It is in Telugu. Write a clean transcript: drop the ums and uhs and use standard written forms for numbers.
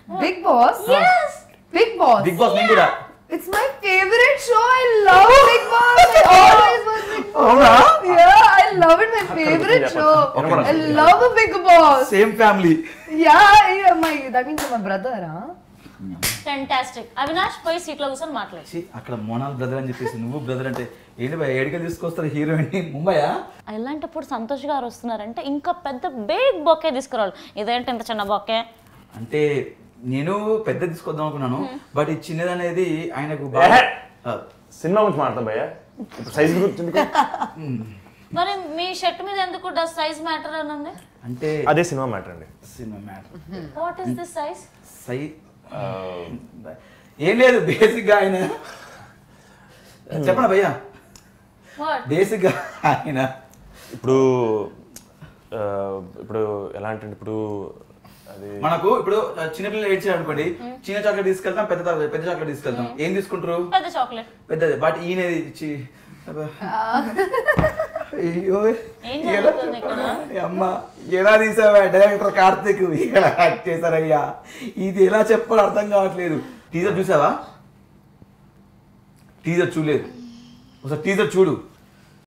Big Boss? Yes. Big Boss. Big Boss నేను కూడా It's my favorite show. I love Big Boss. I always watch Big Boss. అవునా? Yeah, I love it. My favorite show. I love Big Boss. Same family. Yeah, that means you're my brother, huh? Fantastic. Avinash పోయి సీట్లో కూర్చొని మాట్లాడు. అక్కడ మోనాల్ బ్రదర్ అని చెప్పేసి నువ్వు బ్రదర్ అంటే ఏంటి భయ ఏడిగా తీసుకొస్తారు హీరోయిన్ ముంబయా? ఇలాంటప్పుడు సంతోష్ గారు వస్తున్నారంటే ఇంకా పెద్ద బిగ్ బొకే తీసుకురావాలి. ఇదేంటి ఇంత చిన్న బొకే అంటే నేను పెద్ద తీసుకొద్దాం అనుకున్నాను, బట్ ఈ చిన్నది అనేది ఆయనకు సినిమా గురించి మాట్లాడతాం భయ్య, సైజ్ గురించి. మరి మీ షర్ట్ మీద ఎందుకు డస్ సైజ్ మ్యాటర్ అని ఉంది? అంటే అదే సినిమా మ్యాటర్ అండి. Cinema matter. What is this size? ఏం లేదు, బేసిక్ గా ఆయన చెప్పండి భయ్యా. బేసిక్ గా ఆయన ఇప్పుడు ఎలా అంటే ఇప్పుడు అది మనకు ఇప్పుడు చిన్నపిల్లలు ఏడ్చారు అనుకోండి, చిన్న చాక్లెట్ తీసుకెళ్తాం, పెద్ద చాక్లెట్ తీసుకెళ్తాం. ఏం తీసుకుంటారు? పెద్ద చాక్లెట్. పెద్దది. బట్ ఈయన అయ్యో అమ్మ ఎలా తీసావా డైరెక్టర్ కార్తిక్, ఎలా యాక్ట్ చేశారయ్యా, ఇది ఎలా చెప్పాలో అర్థం కావట్లేదు. టీజర్ చూసావా? టీజర్ చూడలేదు, ఒకసారి టీజర్ చూడు.